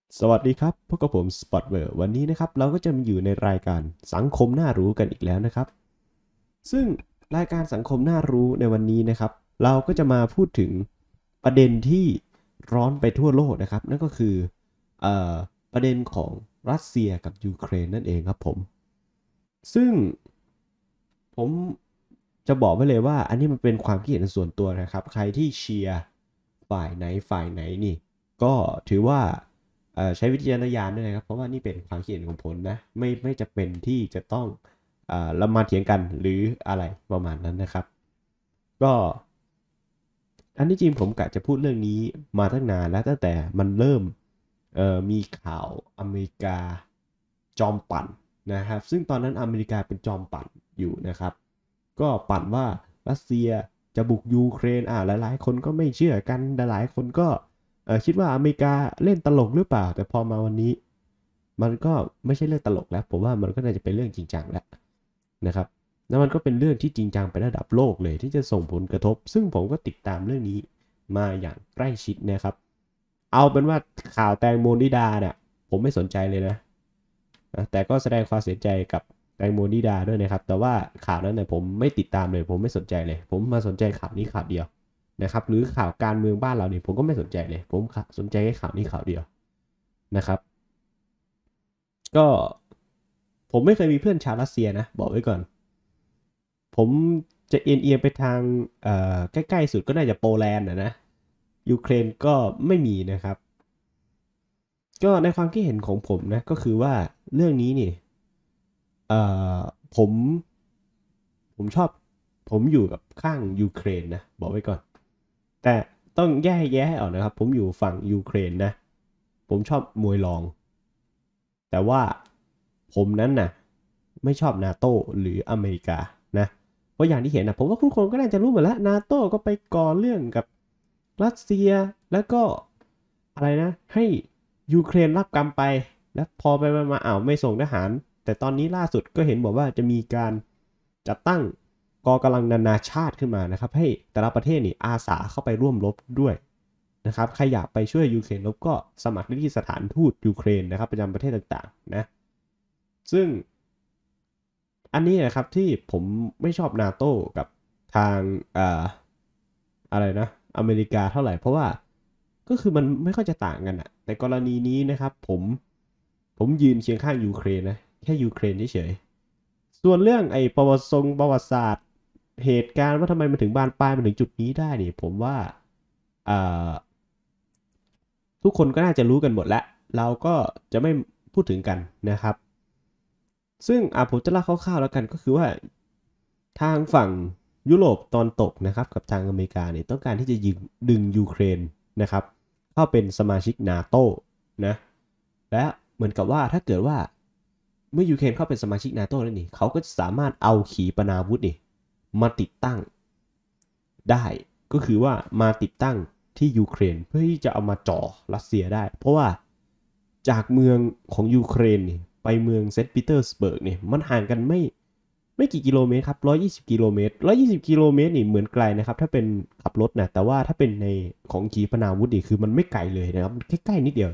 สวัสดีครับพบกับผมสปอตเวอร์วันนี้นะครับเราก็จะมาอยู่ในรายการสังคมน่ารู้กันอีกแล้วนะครับซึ่งรายการสังคมน่ารู้ในวันนี้นะครับเราก็จะมาพูดถึงประเด็นที่ร้อนไปทั่วโลกนะครับนั่นก็คือเอ่อประเด็นของรัสเซียกับยูเครนนั่นเองครับผมซึ่งผมจะบอกไว้เลยว่าอันนี้มันเป็นความคิดเห็นส่วนตัวนะครับใครที่เชียร์ฝ่ายไหนนี่ก็ถือว่าใช้วิจารณญาณด้วยนะครับเพราะว่านี่เป็นความคิดเห็นของผมนะไม่จะเป็นที่จะต้องเรามาเถียงกันหรืออะไรประมาณนั้นนะครับก็อันที่จริงผมกะจะพูดเรื่องนี้มาตั้งนานแล้วตั้งแต่มันเริ่มมีข่าวอเมริกาจอมปั่นนะครับซึ่งตอนนั้นอเมริกาเป็นจอมปั่นอยู่นะครับก็ปั่นว่ารัสเซียจะบุกยูเครนหลายๆคนก็ไม่เชื่อกันหลายๆคนก็คิดว่าอเมริกาเล่นตลกหรือเปล่าแต่พอมาวันนี้มันก็ไม่ใช่เรื่องตลกแล้วผมว่ามันก็น่าจะเป็นเรื่องจริงจังแล้วนะครับแล้วมันก็เป็นเรื่องที่จริงจังไประดับโลกเลยที่จะส่งผลกระทบซึ่งผมก็ติดตามเรื่องนี้มาอย่างใกล้ชิดนะครับเอาเป็นว่าข่าวแตงโมนิดาเนี่ยผมไม่สนใจเลยนะแต่ก็แสดงความเสียใจกับแตงโมนิดาด้วยนะครับแต่ว่าข่าวนั้นเนี่ยผมไม่ติดตามเลยผมไม่สนใจเลยผมมาสนใจข่าวนี้ข่าวเดียวนะครับหรือข่าวการเมืองบ้านเราเนี่ยผมก็ไม่สนใจเลยผมสนใจแค่ข่าวนี้ข่าวเดียวนะครับก็ผมไม่เคยมีเพื่อนชาวรัสเซียนะบอกไว้ก่อนผมจะเอียงไปทางใกล้ๆสุดก็น่าจะโปแลนด์นะยูเครนก็ไม่มีนะครับก็ในความคิดเห็นของผมนะก็คือว่าเรื่องนี้นี่เอ่อผมผมชอบผมอยู่กับข้างยูเครนนะบอกไว้ก่อนแต่ต้องแยกแยะให้ออกนะครับผมอยู่ฝั่งยูเครนนะผมชอบมวยรองแต่ว่าผมนั้นน่ะไม่ชอบนาโตหรืออเมริกานะเพราะอย่างที่เห็นนะผมว่าทุกคนก็น่าจะรู้หมดแล้วนาโตก็ไปก่อเรื่องกับรัสเซียแล้วก็อะไรนะให้ยูเครนรับกรรมไปแล้วพอไปมาไม่ส่งทหาร แต่ตอนนี้ล่าสุดก็เห็นบอกว่าจะมีการจัดตั้งกองกำลังนานาชาติขึ้นมานะครับให้แต่ละประเทศนี่อาสาเข้าไปร่วมรบด้วยนะครับใครอยากไปช่วยยูเครนรบก็สมัครได้ที่สถานทูตยูเครนนะครับประจำประเทศต่างๆนะซึ่งอันนี้นะครับที่ผมไม่ชอบนาโต้กับทางอะไรนะอเมริกาเท่าไหร่เพราะว่าก็คือมันไม่ค่อยจะต่างกันอะแต่กรณีนี้นะครับผมยืนเคียงข้างยูเครนนะแค่ยูเครนเฉย ส่วนเรื่องไอ้ประวัติศาสตร์เหตุการณ์ว่าทำไมมันถึงบานปลายมาถึงจุดนี้ได้นี่ผมว่าอ่าทุกคนก็น่าจะรู้กันหมดแล้วเราก็จะไม่พูดถึงกันนะครับซึ่งผมจะเล่าคร่าวๆแล้วกันก็คือว่าทางฝั่งยุโรปตอนตกนะครับกับทางอเมริกาเนี่ยต้องการที่จะดึงยูเครนนะครับเข้าเป็นสมาชิกนาโตนะและเหมือนกับว่าถ้าเกิดว่าเมื่อยูเครนเข้าเป็นสมาชิกนาโตแล้วนี่เขาก็จะสามารถเอาขีปนาวุธนี่มาติดตั้งได้ก็คือว่ามาติดตั้งที่ยูเครนเพื่อที่จะเอามาจ่อรัสเซียได้เพราะว่าจากเมืองของยูเครนนี่ไปเมืองเซนต์ปีเตอร์สเบิร์กเนี่ยมันห่างกันไม่กี่กิโลเมตรครับ120 กิโลเมตร120 กิโลเมตรนี่เหมือนไกลนะครับถ้าเป็นขับรถนะแต่ว่าถ้าเป็นในของขีปนาวุธนี่คือมันไม่ไกลเลยนะครับใกล้ๆนิดเดียว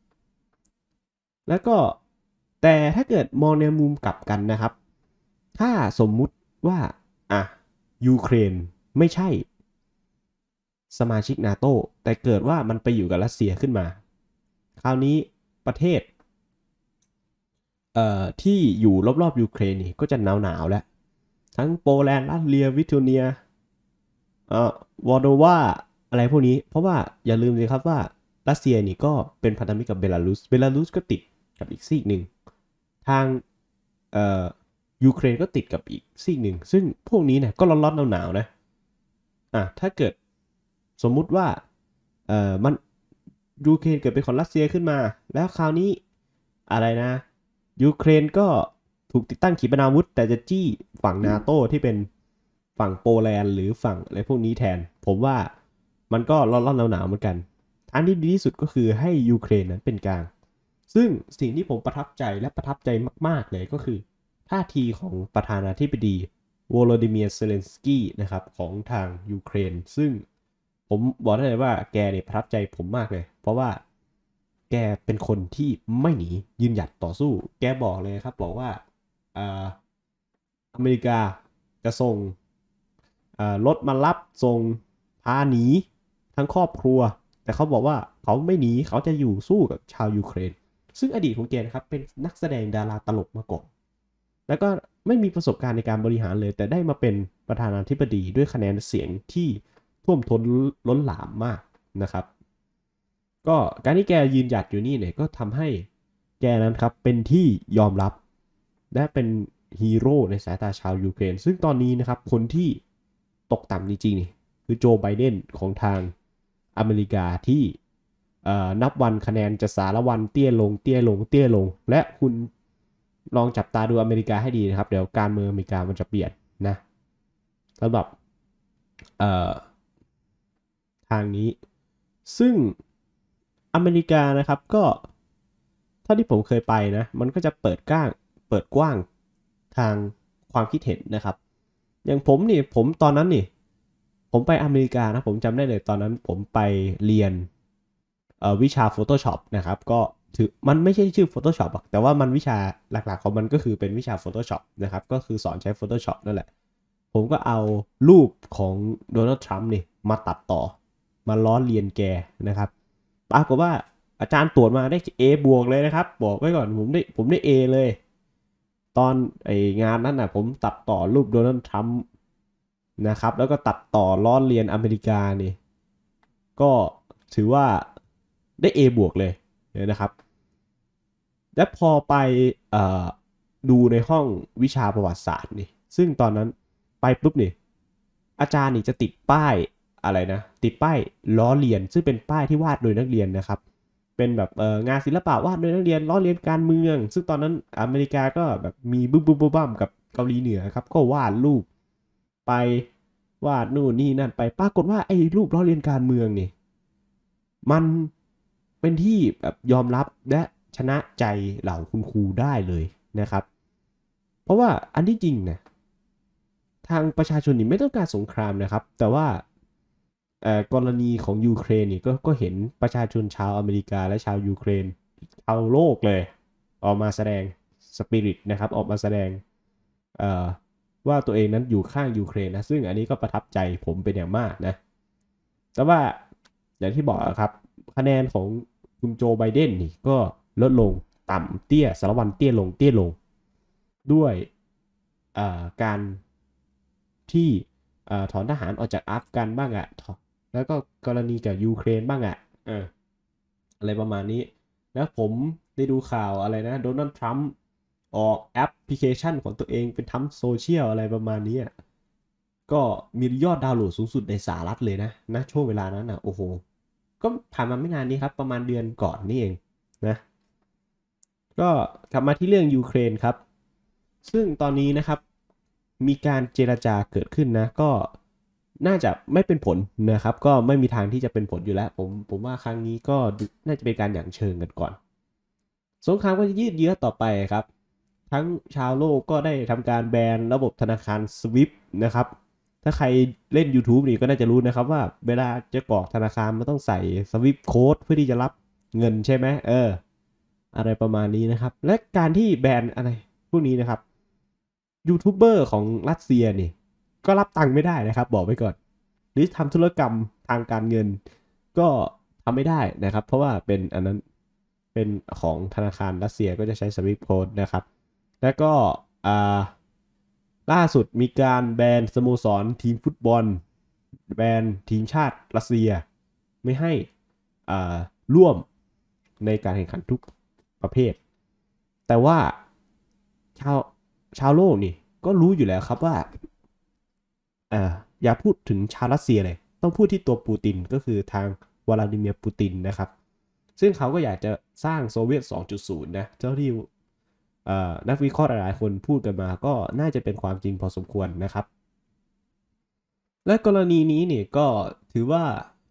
แล้วก็แต่ถ้าเกิดมองในมุมกลับกันนะครับถ้าสมมุติว่าอ่ะยูเครนไม่ใช่ สมาชิกนาโตแต่เกิดว่ามันไปอยู่กับรัสเซียขึ้นมาคราวนี้ประเทศที่อยู่รอบๆยูเครนนี่ก็จะหนาวแล้วทั้งโปแลนด์รัสเซียลิทัวเนียวอลโดวาอะไรพวกนี้เพราะว่าอย่าลืมเลยครับว่ารัสเซียนี่ก็เป็นพันธมิตรกับเบลารุสก็ติดกับอีกซีกหนึ่งทางเอ่อยูเครนก็ติดกับอีกซีกหนึ่งซึ่งพวกนี้เนี่ยก็ร้อนๆหนาวๆนะถ้าเกิดสมมุติว่ามันยูเครนเกิดเป็นของรัสเซียขึ้นมาแล้วคราวนี้อะไรนะยูเครนก็ถูกติดตั้งขีปนาวุธแต่จะจี้ฝั่งนาโตที่เป็นฝั่งโปแลนด์หรือฝั่งอะไรพวกนี้แทนผมว่ามันก็ร้อนๆหนาวๆเหมือนกันอันที่ดีที่สุดก็คือให้ยูเครนนั้นเป็นกลางซึ่งสิ่งที่ผมประทับใจและประทับใจมากๆเลยก็คือท่าทีของประธานาธิบดีโวโลดิเมียร์เซเลนสกี้นะครับของทางยูเครนซึ่ง ผมบอกได้เลยว่าแกเนี่ยประทับใจผมมากเลยเพราะว่าแกเป็นคนที่ไม่หนียืนหยัดต่อสู้แกบอกเลยครับบอกว่าอเมริกาจะส่งรถมารับส่งพาหนีทั้งครอบครัวแต่เขาบอกว่าเขาไม่หนีเขาจะอยู่สู้กับชาวยูเครนซึ่งอดีตของแกนะครับเป็นนักแสดงดาราตลกมาก่อนแล้วก็ไม่มีประสบการณ์ในการบริหารเลยแต่ได้มาเป็นประธานาธิบดีด้วยคะแนนเสียงที่ท่วมท้นล้นหลามมากนะครับก็การที่แกยืนหยัดอยู่นี่เนี่ยก็ทำให้แกนั้นครับเป็นที่ยอมรับและเป็นฮีโร่ในสายตาชาวยูเครนซึ่งตอนนี้นะครับคนที่ตกต่ำจริงๆนี่คือโจไบเดนของทางอเมริกาที่นับวันคะแนนจะสารวันเตี้ยลงเตี้ยลงเตี้ยลงและคุณลองจับตาดูอเมริกาให้ดีนะครับเดี๋ยวการเมืองอเมริกามันจะเปลี่ยนนะสำหรับทางนี้ซึ่งอเมริกานะครับก็เท่าที่ผมเคยไปนะมันก็จะเปิดกว้างทางความคิดเห็นนะครับอย่างผมตอนนั้นนี่ผมไปอเมริกานะผมจำได้เลยตอนนั้นผมไปเรียนวิชา Photoshop นะครับก็ถือมันไม่ใช่ชื่อ Photoshop หรอกแต่ว่ามันวิชาหลักๆของมันก็คือเป็นวิชา Photoshop นะครับก็คือสอนใช้ Photoshop นั่นแหละผมก็เอารูปของโดนัลด์ทรัมป์นี่มาตัดต่อมาล้อเลียนแกนะครับปรากฏว่าอาจารย์ตรวจมาได้ A บวกเลยนะครับบอกไว้ก่อนผมได้ A เลยตอนงานนั้นนะผมตัดต่อรูปโดนัลด์ทรัมป์นะครับแล้วก็ตัดต่อล้อเลียนอเมริกานี่ก็ถือว่าได้ A บวกเลยนะครับและพอไปดูในห้องวิชาประวัติศาสตร์นี่ซึ่งตอนนั้นไปปุ๊บนี่อาจารย์นี่จะติดป้ายอะไรนะติดป้ายล้อเลียนซึ่งเป็นป้ายที่วาดโดยนักเรียนนะครับเป็นแบบงานศิลปะวาดโดยนักเรียนล้อเลียนการเมืองซึ่งตอนนั้นอเมริกาก็แบบมีบึ้มบึ้มบ้มกับเกาหลีเหนือครับก็วาดรูปไปวาดนู่นนี่นั่นไปปรากฏว่าไอ้รูปล้อเลียนการเมืองนี่มันเป็นที่แบบยอมรับและชนะใจเหล่าคุณครูได้เลยนะครับเพราะว่าอันที่จริงนะทางประชาชนนี่ไม่ต้องการสงครามนะครับแต่ว่ากรณีของยูเครนนี่ก็เห็นประชาชนชาวอเมริกาและชาวยูเครนชาวโลกเลยออกมาแสดงสปิริตนะครับออกมาแสดงว่าตัวเองนั้นอยู่ข้างยูเครนนะซึ่งอันนี้ก็ประทับใจผมเป็นอย่างมากนะแต่ว่าอย่างที่บอกครับคะแนนของคุณโจไบเดนนี่ก็ลดลงต่ำเตี้ยสารวันเตี้ยลงด้วยการที่ถอนทหารออกจากอัฟกันบ้างอะแล้วก็กรณีกับยูเครนบ้างอะอะไรประมาณนี้แล้วผมได้ดูข่าวอะไรนะโดนัลด์ทรัมป์ออกแอปพลิเคชันของตัวเองเป็นทั้งโซเชียลอะไรประมาณนี้ก็มียอดดาวน์โหลดสูงสุดในสหรัฐเลยนะช่วงเวลานั้นนะโอ้โหก็ผ่านมาไม่นานนี้ครับประมาณเดือนก่อนนี่เองนะก็กลับมาที่เรื่องยูเครนครับซึ่งตอนนี้นะครับมีการเจรจาเกิดขึ้นนะก็น่าจะไม่เป็นผลนะครับก็ไม่มีทางที่จะเป็นผลอยู่แล้วผมว่าครั้งนี้ก็น่าจะเป็นการหยั่งเชิงกันก่อนสงครามก็จะยืดเยื้อต่อไปครับทั้งชาวโลกก็ได้ทำการแบนระบบธนาคาร SWIFT นะครับถ้าใครเล่น YouTube นี่ก็น่าจะรู้นะครับว่าเวลาจะกรอกธนาคารมันต้องใส่ SWIFT Code เพื่อที่จะรับเงินใช่ไหมอะไรประมาณนี้นะครับและการที่แบนอะไรพวกนี้นะครับยูทูบเบอร์ของรัสเซียนี่ก็รับตังค์ไม่ได้นะครับบอกไว้ก่อนหรือทำธุรกรรมทางการเงินก็ทำไม่ได้นะครับเพราะว่าเป็นอันนั้นเป็นของธนาคารรัสเซียก็จะใช้ SWIFT Code นะครับแล้วก็ล่าสุดมีการแบนสโมสรทีมฟุตบอลแบนทีมชาติรัสเซียไม่ให้ร่วมในการแข่งขันทุกประเภทแต่ว่าชาวโลกนี่ก็รู้อยู่แล้วครับว่าอย่าพูดถึงชาวรัสเซียเลยต้องพูดที่ตัวปูตินก็คือทางวลาดิเมียร์ปูตินนะครับซึ่งเขาก็อยากจะสร้างโซเวียต 2.0 นะเจ้าที่นักวิเคราะห์หลายๆคนพูดกันมาก็น่าจะเป็นความจริงพอสมควรนะครับและกรณีนี้เนี่ยก็ถือว่า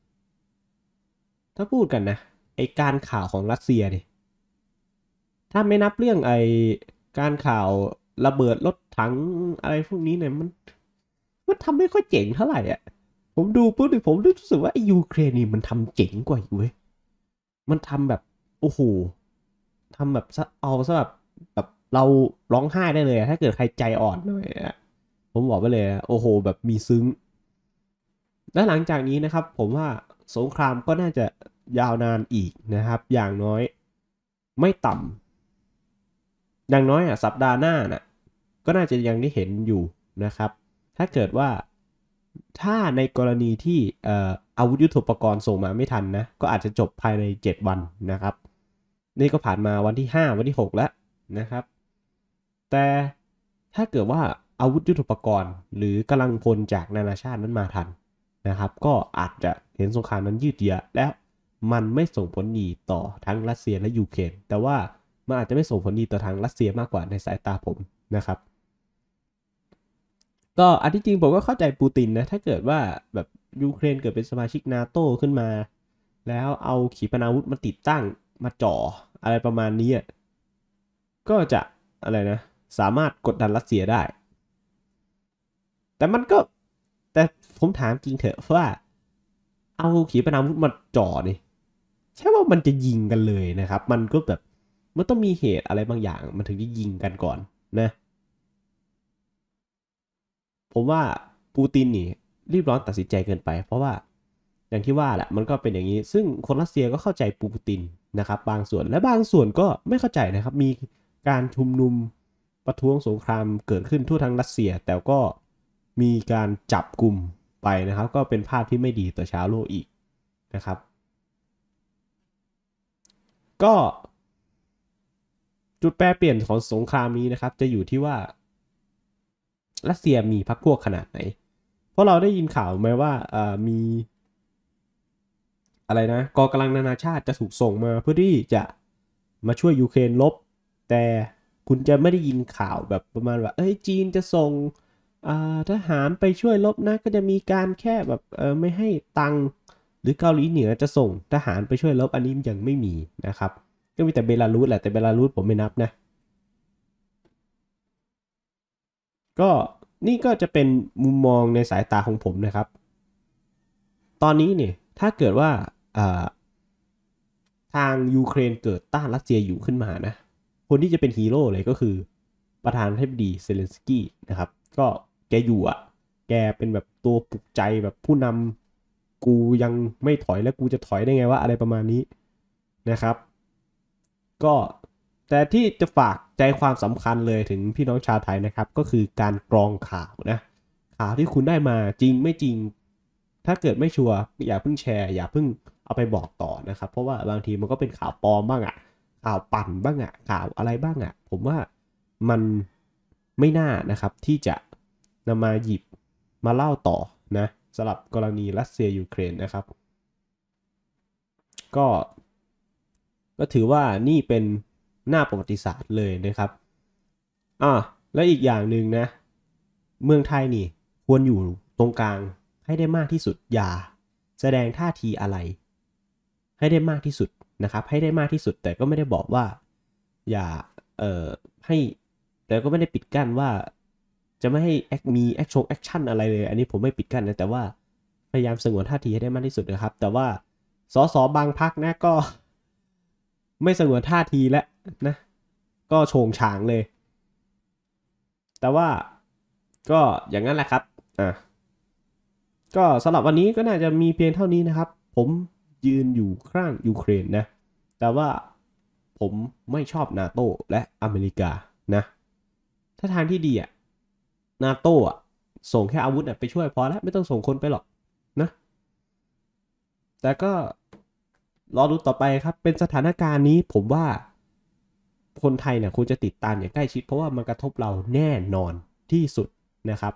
ถ้าพูดกันนะไอการข่าวของรัสเซียเนี่ยถ้าไม่นับเรื่องไอการข่าวระเบิดรถถังอะไรพวกนี้เนี่ยมันทำไม่ค่อยเจ๋งเท่าไหร่อ่ะผมดูปุ๊บผมรู้สึกว่าไอยูเครนนี่มันทำเจ๋งกว่าอยู่เว้ยมันทำแบบโอ้โหทำแบบเอาซะแบบเราร้องไห้ได้เลยถ้าเกิดใครใจอ่อนหน่อยผมบอกไปเลยโอ้โหแบบมีซึ้งและหลังจากนี้นะครับผมว่าสงครามก็น่าจะยาวนานอีกนะครับอย่างน้อยไม่ต่ำอย่างน้อยสัปดาห์หน้าน่ะก็น่าจะยังได้เห็นอยู่นะครับถ้าเกิดว่าถ้าในกรณีที่อาวุธยุทโธปกรณ์ส่งมาไม่ทันนะก็อาจจะจบภายใน7วันนะครับนี่ก็ผ่านมาวันที่5วันที่6แล้วนะครับแต่ถ้าเกิดว่าอาวุธยุทโธปกรณ์หรือกำลังพลจากนานาชาตินั้นมาทันนะครับก็อาจจะเห็นสงครามนั้นยืดเยื้อและมันไม่ส่งผลดีต่อทั้งรัสเซียและยูเครนแต่ว่ามันอาจจะไม่ส่งผลดีต่อทางรัสเซียมากกว่าในสายตาผมนะครับก็อันที่จริงผมก็เข้าใจปูตินนะถ้าเกิดว่าแบบยูเครนเกิดเป็นสมาชิกนาโตขึ้นมาแล้วเอาขีปนาวุธมาติดตั้งมาจ่ออะไรประมาณนี้ก็จะอะไรนะสามารถกดดันรัสเซียได้แต่มันก็แต่ผมถามจริงเถอะว่าเอาขีปนาวุธมาจ่อนี่ใช่ว่ามันจะยิงกันเลยนะครับมันก็แบบมันต้องมีเหตุอะไรบางอย่างมันถึงจะยิงกันก่อนนะผมว่าปูตินนี่รีบร้อนตัดสินใจเกินไปเพราะว่าอย่างที่ว่าแหละมันก็เป็นอย่างนี้ซึ่งคนรัสเซียก็เข้าใจปูตินนะครับบางส่วนและบางส่วนก็ไม่เข้าใจนะครับมีการชุมนุมประท้วงสงครามเกิดขึ้นทั่วทั้งรัสเซียแต่ก็มีการจับกลุ่มไปนะครับก็เป็นภาพที่ไม่ดีต่อชาวโลกอีกนะครับก็จุดแปรเปลี่ยนของสงครามนี้นะครับจะอยู่ที่ว่ารัสเซียมีพรรคพวกขนาดไหนเพราะเราได้ยินข่าวไหมว่ามีอะไรนะกองกำลังนานาชาติจะถูกส่งมาเพื่อที่จะมาช่วยยูเครนลบแต่คุณจะไม่ได้ยินข่าวแบบประมาณว่าเอ้ยจีนจะส่งทหารไปช่วยลบนะก็จะมีการแค่แบบไม่ให้ตังค์หรือเกาหลีเหนือจะส่งทหารไปช่วยลบอันนี้ยังไม่มีนะครับก็มีแต่เบลารุสแหละแต่เบลารุสผมไม่นับนะก็นี่ก็จะเป็นมุมมองในสายตาของผมนะครับตอนนี้เนี่ยถ้าเกิดว่าทางยูเครนเกิดต้านรัสเซียอยู่ขึ้นมานะคนที่จะเป็นฮีโร่เลยก็คือประธานาธิบดีเซเลนสกี้นะครับก็แกอยู่แกเป็นแบบตัวปลุกใจแบบผู้นำกูยังไม่ถอยแล้วกูจะถอยได้ไงวะอะไรประมาณนี้นะครับก็แต่ที่จะฝากใจความสำคัญเลยถึงพี่น้องชาวไทยนะครับก็คือการกรองข่าวนะข่าวที่คุณได้มาจริงไม่จริงถ้าเกิดไม่ชัวร์อย่าเพิ่งแชร์อย่าเพิ่งเอาไปบอกต่อนะครับเพราะว่าบางทีมันก็เป็นข่าวปลอมบ้างข่าวปั่นบ้างข่าวอะไรบ้างผมว่ามันไม่น่านะครับที่จะนำมาหยิบมาเล่าต่อนะสำหรับกรณีรัสเซียยูเครนนะครับก็ก็ถือว่านี่เป็นหน้าประวัติศาสตร์เลยนะครับและอีกอย่างหนึ่งนะเมืองไทยนี่ควรอยู่ตรงกลางให้ได้มากที่สุดอย่าแสดงท่าทีอะไรให้ได้มากที่สุดนะครับให้ได้มากที่สุดแต่ก็ไม่ได้บอกว่าอย่าให้แต่ก็ไม่ได้ปิดกั้นว่าจะไม่ให้มีแอคชั่นอะไรเลยอันนี้ผมไม่ปิดกั้นนะแต่ว่าพยายามสงวนท่าทีให้ได้มากที่สุดนะครับแต่ว่าสสบางพักนะก็ไม่สงวนท่าทีแล้วนะก็โฉงฉางเลยแต่ว่าก็อย่างนั้นแหละครับอ่ะก็สำหรับวันนี้ก็น่าจะมีเพียงเท่านี้นะครับผมยืนอยู่ข้างยูเครนนะแต่ว่าผมไม่ชอบนาโตและอเมริกานะถ้าทางที่ดีนาโตส่งแค่อาวุธไปช่วยพอแล้วไม่ต้องส่งคนไปหรอกนะแต่ก็รอดูต่อไปครับเป็นสถานการณ์นี้ผมว่าคนไทยเนี่ยควรจะติดตามอย่างใกล้ชิดเพราะว่ามันกระทบเราแน่นอนที่สุดนะครับ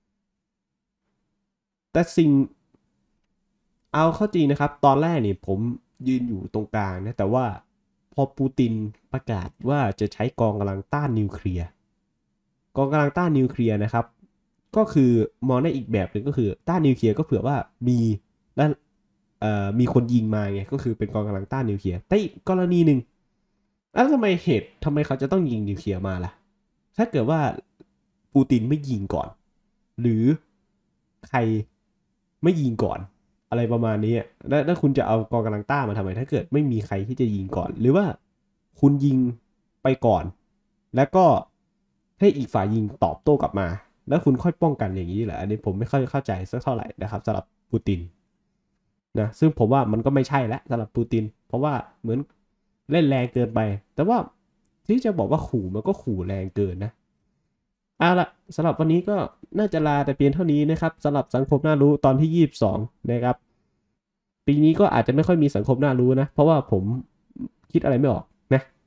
แต่สิ่งเอาเข้าจริงนะครับตอนแรกนี่ผมยืนอยู่ตรงกลางนะแต่ว่าพอปูตินประกาศว่าจะใช้กองกำลังต้านนิวเคลียร์กองกำลังต้านนิวเคลียร์นะครับก็คือมองได้อีกแบบหนึ่งก็คือต้านนิวเคลียร์ก็เผื่อว่ามีและมีคนยิงมาไงก็คือเป็นกองกำลังต้านนิวเคลียร์แต่อีกกรณีหนึ่งแล้วทำไมเขาจะต้องยิงนิวเคลียร์มาล่ะถ้าเกิดว่าปูตินไม่ยิงก่อนหรือใครไม่ยิงก่อนอะไรประมาณนี้แล้วคุณจะเอากองกำลังต้ามาทำไมถ้าเกิดไม่มีใครที่จะยิงก่อนหรือว่าคุณยิงไปก่อนแล้วก็ให้อีกฝ่ายยิงตอบโต้กลับมาแล้วคุณค่อยป้องกันอย่างนี้แหละอันนี้ผมไม่ค่อยเข้าใจสักเท่าไหร่นะครับสำหรับปูตินนะซึ่งผมว่ามันก็ไม่ใช่แล้วสำหรับปูตินเพราะว่าเหมือนเล่นแรงเกินไปแต่ว่าที่จะบอกว่าขู่มันก็ขู่แรงเกินนะเอาละสำหรับวันนี้ก็น่าจะลาแต่เพียงเท่านี้นะครับสำหรับสังคมน่ารู้ตอนที่22นะครับปีนี้ก็อาจจะไม่ค่อยมีสังคมน่ารู้นะเพราะว่าผมคิดอะไรไม่ออกนะ